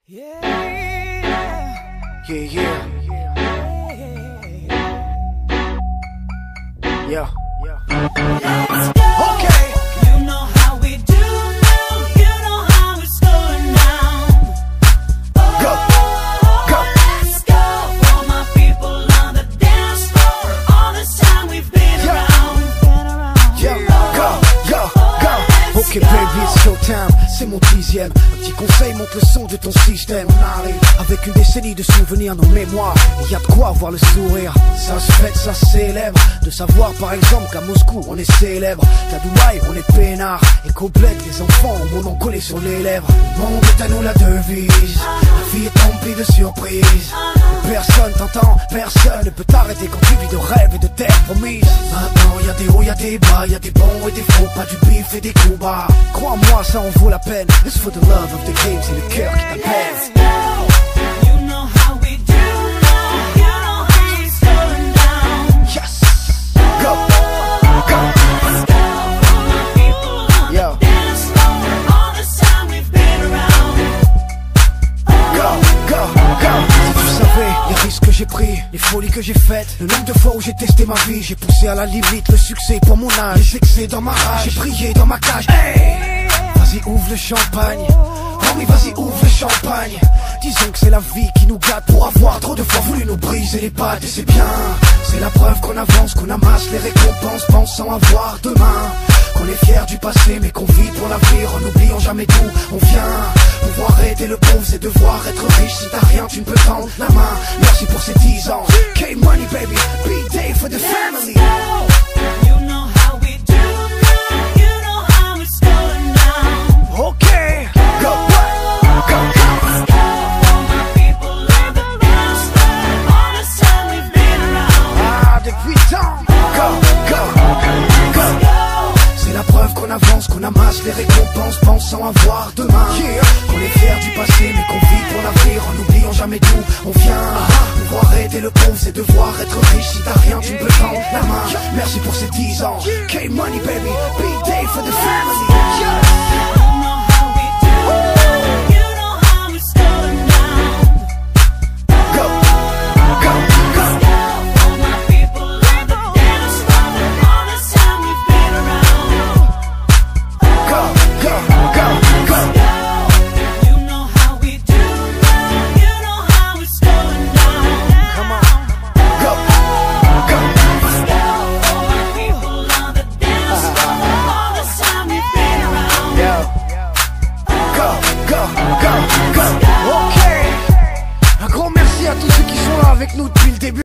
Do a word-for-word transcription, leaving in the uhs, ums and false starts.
Yeah, yeah, yeah, yeah, yeah. Okay. You know how we do now, you know how it's going down. Oh, Go, go. let's go. All my people on the dance floor, all this time we've been Yeah. around. Been around. Yeah, go, go, go. Ok baby, it's showtime, c'est mon dixième. Un petit conseil, monte le son de ton système. Allez, avec une décennie de souvenirs, nos mémoires, il y a de quoi avoir le sourire. Ça se fête, ça se célèbre. De savoir par exemple qu'à Moscou on est célèbre, qu'à Dubaï on est peinard, et qu'au bled les enfants ont mon nom collé sur les lèvres. Le monde est à nous la devise, la vie est remplie de surprises. Personne t'entend, personne ne peut t'arrêter quand tu vis de rêves et de terres promises. Maintenant y a des hauts, y a des bas, y a des bons et des faux, pas du bif et des coups bas. Crois-moi, ça en vaut la peine. It's for the love of the game, c'est le cœur qui t'appelle. Let's go. You know how we do now, you know how it's going down. Yes, go, go, Let's go. All my people on Yo. the dance floor, all this time we've been around. go, go, go. Si tu savais les risques que j'ai pris, les folies que j'ai faites, le nombre de fois où j'ai testé ma vie, j'ai poussé à la limite le succès pour mon âge, les excès dans ma rage, j'ai prié dans ma cage. Hey, vas-y ouvre le champagne, oh oui vas-y ouvre le champagne. Disons que c'est la vie qui nous gâte pour avoir trop de fois voulu nous briser les pattes. Et c'est bien, c'est la preuve qu'on avance, qu'on amasse les récompenses pensant avoir demain. Qu'on est fier du passé mais qu'on vit pour l'avenir en n'oubliant jamais d'où on vient. Pouvoir aider le pauvre c'est devoir être riche. Si t'as rien tu ne peux tendre la main. Merci pour ces dix ans. K-Money baby, B-Day for the family. You know how we do now, you know how it's going down. Okay, go, go, go. Let's go. All my people on the dance floor, all this time we've been around. Ah, depuis tant. Go, go, go. Let's go. C'est la preuve qu'on avance, qu'on amasse les récompenses pensant avoir demain. Qu'on est fier du passé mais qu'on vit pour l'avenir en n'oubliant jamais d'où on vient. Pouvoir aider le pauvre c'est devoir être riche. Si t'as rien tu ne peux tendre la main. Merci pour ces dix ans. K-Money baby, B-Day for the family. You know how we do now, you know how it's going down. Go, go, go. All my people on the dance floor, all this time we've been around. Go, go, go, go. You know how we do now, you know how it's going down. Come on. Go, go. All my people on the dance floor, all this time we've been around. Yo. Go, go, go, go. Ok. Un grand merci à tous ceux qui sont là avec nous depuis le début.